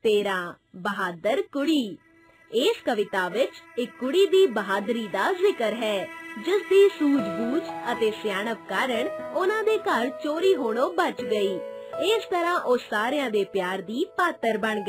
13 बहादुर कुड़ी। इस कविता विच एक कुड़ी दी बहादुरी दा जिक्र है जिस दी सूझबूझ अते सियाणप कारण उन्हां दे घर चोरी होणों बच गई। इस तरह ओ सारियां दे प्यार दी पात्र बन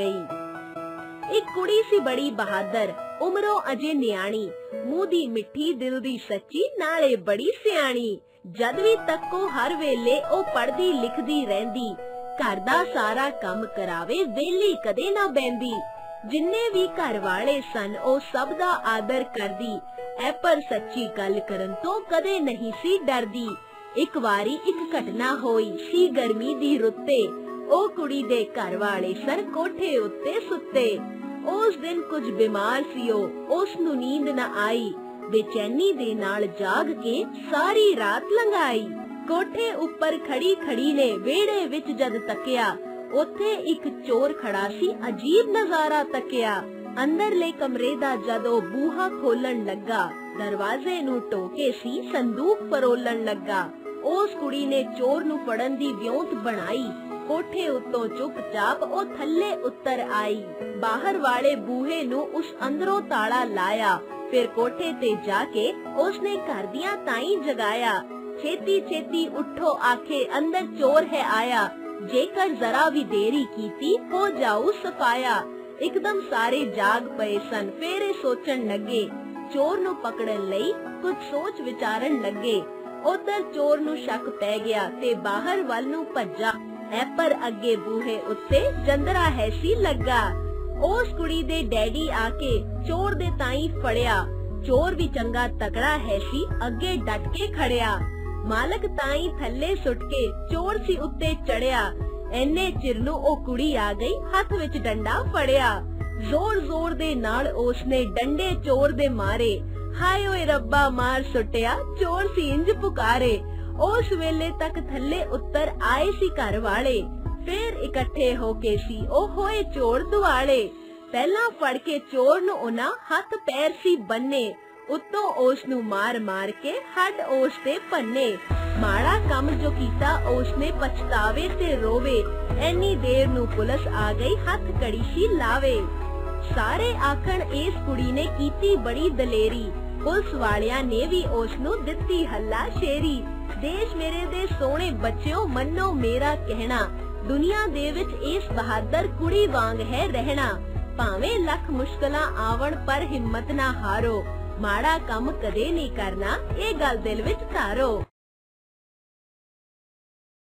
गई। एक कुड़ी सी बड़ी बहादुर, उमरों अजे न्याणी, मुंह दी मिठी दिल दी सच्ची नाले बड़ी सियाणी। जद भी तक्को हर वेले ओ पढ़दी लिखदी रहिंदी, घर दा सारा काम करावे वेली कदे ना बहंदी। जिन्ने भी घर वाले सन ओ सब दा आदर करदी, ऐ पर सच्ची गल करन तो कदे नहीं सी डरदी। एक वारी एक घटना होई सी गर्मी दी रुत्ते, ओ कुड़ी दे घर वाले सन कोठे उत्ते सुत्ते। उस दिन कुछ बीमार सी ओ, उस नूं नींद न आई, बेचैनी दे नाल जाग के सारी रात लंघाई। कोठे उपर खड़ी खड़ी ने वेड़े विच जद तकिया, उत्थे एक चोर खड़ा सी अजीब नजारा तकिया। अंदरले कमरे दा जद ओ बूहा खोलन लगा, दरवाजे नूं टोके सी संदूक फरोलन लगा। उस कुड़ी ने चोर नूं फड़न दी व्योंत बनाई, कोठे उत्तों चुपचाप ओ थल्ले उतर आई। बाहर वाले बूहे नूं उस अंदरों ताला लाया, फिर कोठे ते जाके उसने घर दियां ताई जगाया। छेती छेती उठो आखे अंदर चोर है आया, जेकर जरा भी देरी कीती हो जाऊ सफाया। एकदम सारे जाग पए सन, फेरे सोचन लगे, चोर नूं पकड़न लई कुछ सोच विचारन लगे। उधर चोर नूं शक पै गया ते बाहर वल नूं भज्जा, ऐ पर अगे बूहे उत्ते जंदरा है सी लगा। उस कुड़ी दे डैडी आके चोर दे ताई फड़िया, चोर भी चंगा तगड़ा है सी अगे डट के खड़िया। मालक ताई थल्ले सुट के चोर सी उत्ते चढ़िया, एने चिर नूं ओ कुड़ी आ गई हथ विच डंडा फड़िया। जोर जोर दे नाल उसने डंडे चोर दे मारे, हाय ओए रब्बा मार सुटिया, चोर सी इंज पुकारे। उस वेले तक थल्ले उत्तर आए सी घर वाले, फिर इकट्ठे होके सी ओ होए चोर दुआले। पहला फड़ के चोर नूं उन्हां हथ पैर सी बन्ने, उत्तों उस नूं मार मार के हड उस ते भन्ने। माड़ा कम जो कीता उसने पछतावे ते रोवे, एनी देर नूं पुलिस आ गई हथ कड़ी सी लावे। सारे आखण इस कुड़ी ने कीती बड़ी दलेरी, पुलिस वालियां ने भी उस नूं दित्ती हल्ला शेरी। देश मेरे दे सोहणे बच्चों मन्नो मेरा कहना, दुनिया दे विच इस बहादुर कुड़ी वांग है रहना। भावें लख मुश्किलां आवण पर हिम्मत ना हारो, माड़ा कम कदे नहीं करना, ये गल दिल विच धारो।